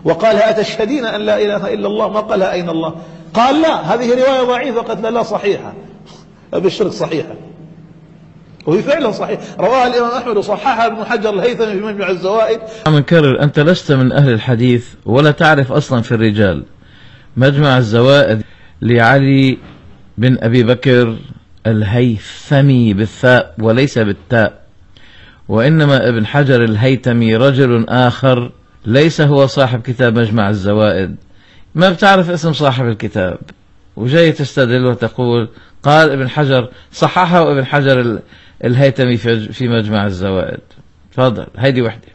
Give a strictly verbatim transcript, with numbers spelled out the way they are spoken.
وقال أتشهدين أن لا إله إلا الله، ما قالها أين الله. قال لا، هذه رواية ضعيفة. قالت لا لا صحيحة، أبشرك صحيحة، وهي فعلا صحيح. رواها الإمام أحمد وصححها ابن حجر الهيثمي في مجمع الزوائد. منكرر، أنت لست من أهل الحديث ولا تعرف أصلا في الرجال. مجمع الزوائد لعلي بن أبي بكر الهيثمي بالثاء وليس بالتاء، وإنما ابن حجر الهيثمي رجل آخر ليس هو صاحب كتاب مجمع الزوائد. ما بتعرف اسم صاحب الكتاب وجاي تستدل وتقول قال ابن حجر صححه ابن حجر الهيثمي في مجمع الزوائد. تفضل، هيدي وحدة.